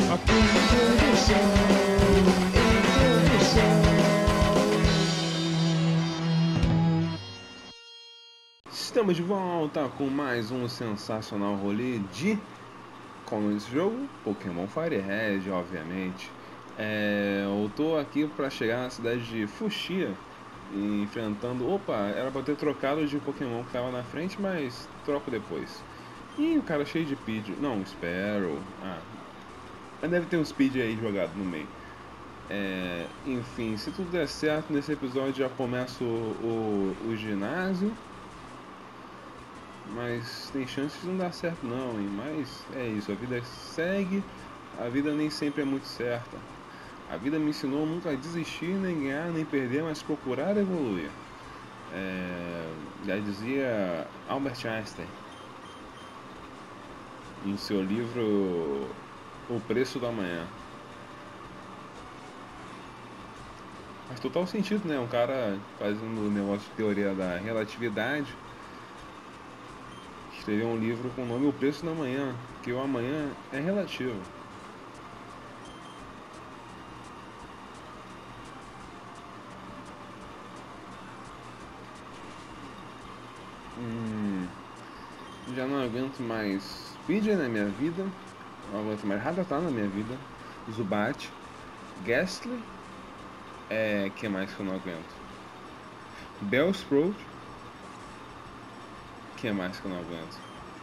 Estamos de volta com mais um sensacional rolê de... Como esse jogo? Pokémon Fire Red, obviamente. Eu tô aqui pra chegar na cidade de Fuchsia, enfrentando... Opa, era pra ter trocado de Pokémon que tava na frente, mas troco depois. Ih, o cara cheio de Pidgey. Não, Sparrow. Mas deve ter um Speed aí jogado no meio. Enfim, se tudo der certo, nesse episódio já começa o ginásio. Mas tem chances de não dar certo não, hein? Mas é isso, a vida segue, a vida nem sempre é muito certa. A vida me ensinou nunca a desistir, nem ganhar, nem perder, mas procurar evoluir. Já dizia Albert Einstein em seu livro O Preço do Amanhã. Faz total sentido, né? Um cara fazendo o negócio de teoria da relatividade escreveu um livro com o nome O Preço do Amanhã, que o amanhã é relativo. Já não aguento mais Pidgey na minha vida, não aguento mais Rattata na minha vida, Zubat, Gastly, que mais que eu não aguento? Bellsprout, que mais que eu não aguento?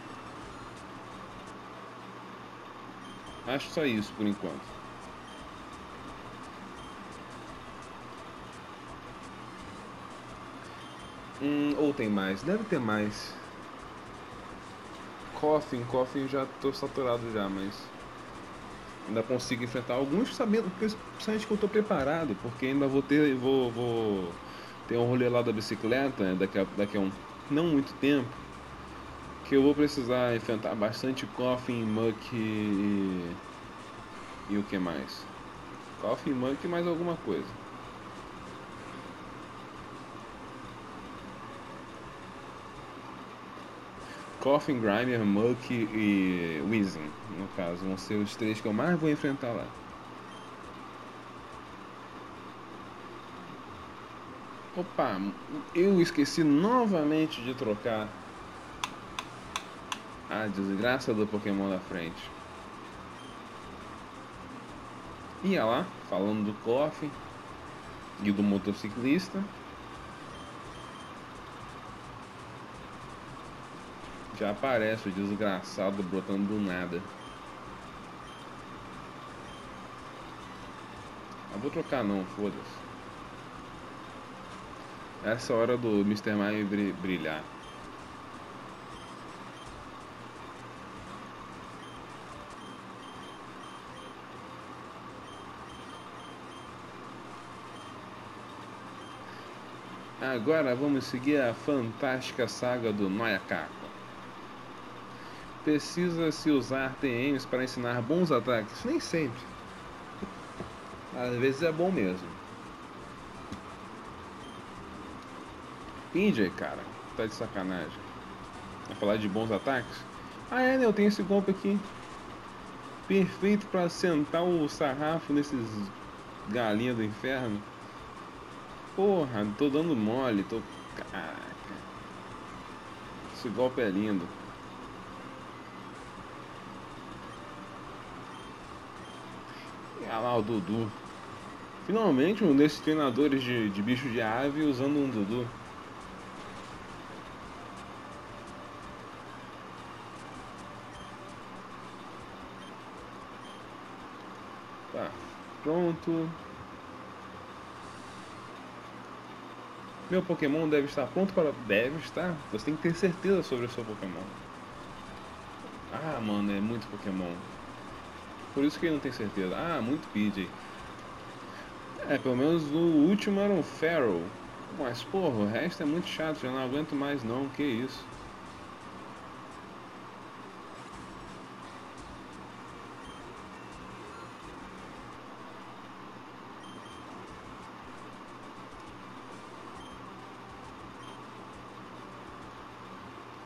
Acho só isso por enquanto. Ou tem mais? Deve ter mais. Coffin já tô saturado já, mas ainda consigo enfrentar alguns sabendo, principalmente que eu tô preparado, porque ainda vou ter um rolê lá da bicicleta, né, daqui a não muito tempo, que eu vou precisar enfrentar bastante Coffin, Muck e o que mais? Coffin, Muck e mais alguma coisa. Coffin, Grimer, Muck e Weezing, no caso, vão ser os três que eu mais vou enfrentar lá. Opa, eu esqueci novamente de trocar a desgraça do Pokémon da frente. Ia lá, falando do Coffin e do motociclista. Já aparece o desgraçado brotando do nada. Não vou trocar não, foda-se. Essa é a hora do Mr. Mime brilhar. Agora vamos seguir a fantástica saga do Noyakako. Precisa-se usar TMs para ensinar bons ataques? Nem sempre. Às vezes é bom mesmo. Pidgey, cara, tá de sacanagem. Vai falar de bons ataques? Né? Eu tenho esse golpe aqui. Perfeito para sentar o sarrafo nesses galinha do inferno. Porra, tô dando mole, tô... Caraca. Esse golpe é lindo. E olha lá o Dudu. Finalmente um desses treinadores de bicho de ave usando um Dudu. Tá, pronto. Meu Pokémon deve estar pronto para... Deve estar? Você tem que ter certeza sobre o seu Pokémon. Mano, é muito Pokémon. Por isso que ele não tem certeza. Muito Pidgey. Pelo menos o último era um Feral. Mas porra, o resto é muito chato, já não aguento mais não, que isso.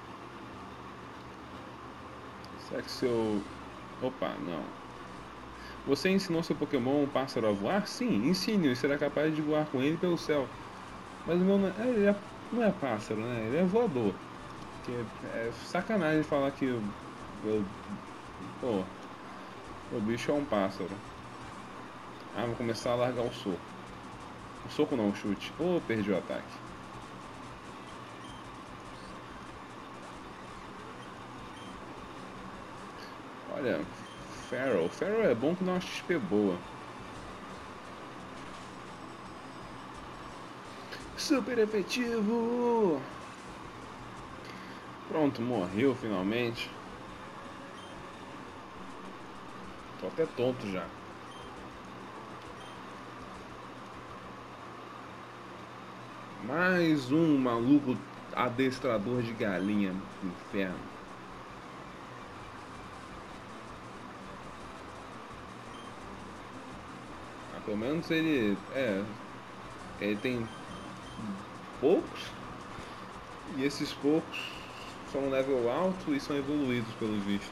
Será que se eu... Opa, não. Você ensinou seu Pokémon um pássaro a voar? Sim, ensine-o e será capaz de voar com ele pelo céu. Mas o meu não é pássaro, né? Ele é voador. Que é sacanagem falar que pô, o bicho é um pássaro. Ah, vou começar a largar o soco. O soco não, o chute. Oh, perdi o ataque. Olha, Feral. Feral é bom que dá uma XP boa. Super efetivo! Pronto, morreu finalmente. Tô até tonto já. Mais um maluco adestrador de galinha do inferno. Ah, pelo menos ele. Ele tem poucos. E esses poucos são um level alto e são evoluídos pelo visto.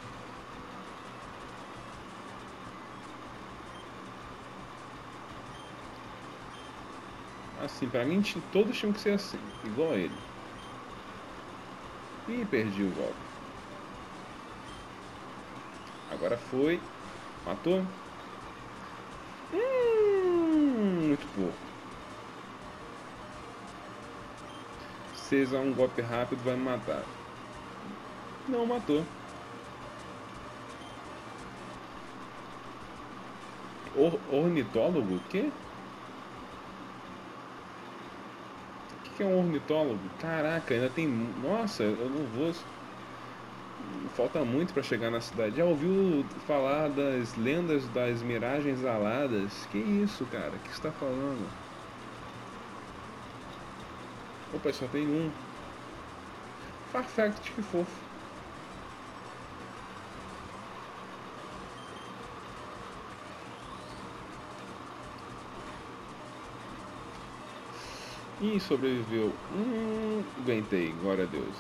Assim, pra mim todos tinham que ser assim, igual a ele. Ih, perdi o golpe. Agora foi. Matou? Muito pouco. Se usar um golpe rápido vai me matar. Não matou. Ornitólogo? O quê? O que é um ornitólogo? Caraca, ainda tem. Nossa, eu não vou. Falta muito pra chegar na cidade. Já ouviu falar das lendas das miragens aladas? Que isso, cara? O que você tá falando? Opa, só tem um. Farfetch, que fofo. Ih, sobreviveu. Aguentei, glória a Deus.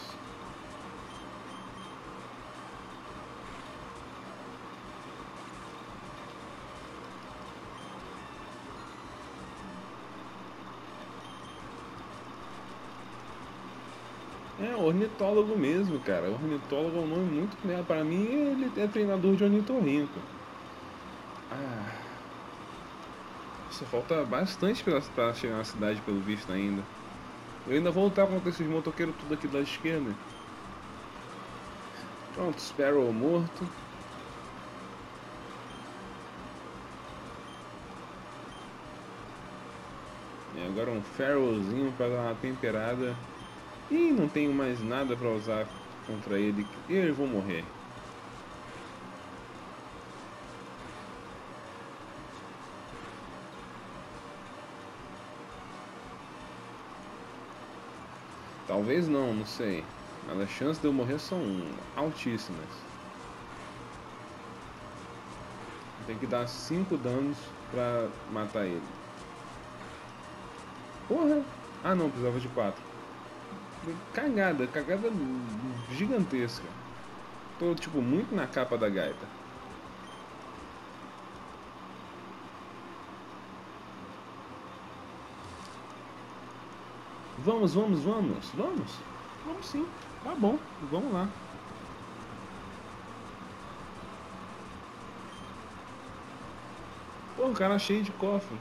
É, ornitólogo mesmo, cara. Ornitólogo é um nome muito criado. Para mim, ele é treinador de ornitorrinco. Ah, só falta bastante pra chegar na cidade, pelo visto, ainda. Eu ainda vou lutar contra esses motoqueiros tudo aqui da esquerda. Pronto, Sparrow morto. E agora um Pharaohzinho pra dar uma temperada. E não tenho mais nada pra usar contra ele. Eu vou morrer. Talvez não, não sei. Mas as chances de eu morrer são altíssimas. Tem que dar 5 danos pra matar ele. Porra! Ah não, precisava de 4. Cagada, cagada gigantesca. Tô tipo muito na capa da gaita. Vamos, vamos, vamos, vamos. Vamos sim. Tá bom, vamos lá. Pô, o cara cheio de cofre.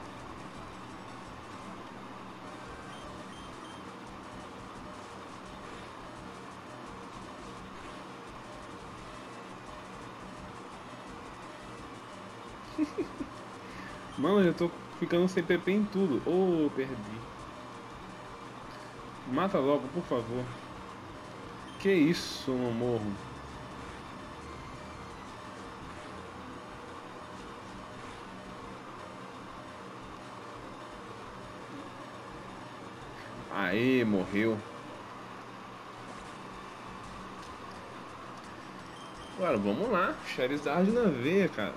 Mano, eu tô ficando sem PP em tudo. Oh, perdi. Mata logo, por favor. Que isso, não morro. Aê, morreu. Agora, vamos lá. Charizard na veia, cara.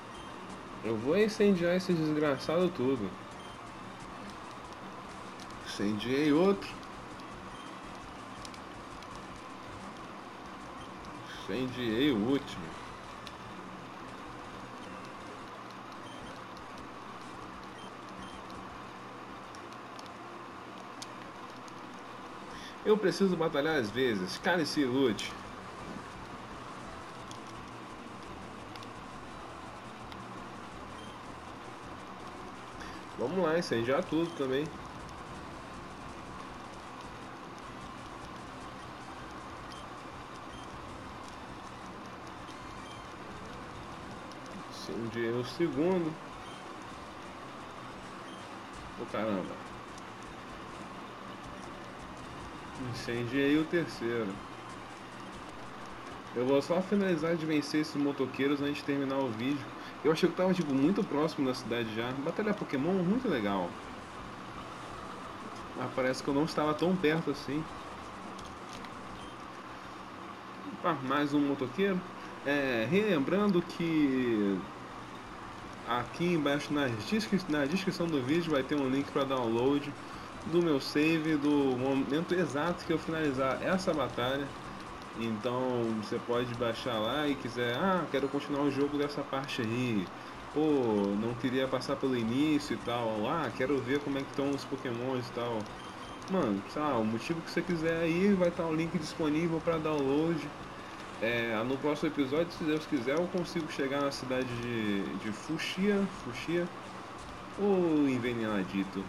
Eu vou incendiar esse desgraçado tudo. Incendiei outro. Incendiei o último. Eu preciso batalhar às vezes. Cale-se, lute. Vamos lá, incendiar tudo também. Incendiei o segundo. Oh, caramba. Incendiei o terceiro. Eu vou só finalizar de vencer esses motoqueiros antes de terminar o vídeo. Eu achei que tava tipo muito próximo da cidade já. Batalha Pokémon muito legal. Mas parece que eu não estava tão perto assim. Ah, mais um motoqueiro. Relembrando que aqui embaixo na descrição do vídeo vai ter um link para download do meu save do momento exato que eu finalizar essa batalha. Então você pode baixar lá e quiser, quero continuar o jogo dessa parte aí. Pô, não queria passar pelo início e tal. Quero ver como é que estão os Pokémons e tal. Mano, sei lá, o motivo que você quiser aí vai estar o link disponível para download. No próximo episódio, se Deus quiser, eu consigo chegar na cidade de Fuxia ou Envenenadito.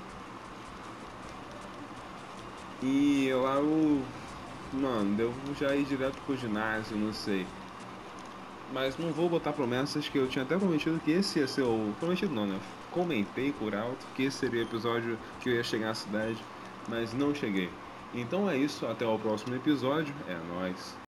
E lá mano, devo já ir direto pro ginásio, não sei. Mas não vou botar promessas que eu tinha até prometido que esse ia ser o. Prometido não, né? Comentei por alto que esse seria o episódio que eu ia chegar na cidade, mas não cheguei. Então é isso, até o próximo episódio. É nóis.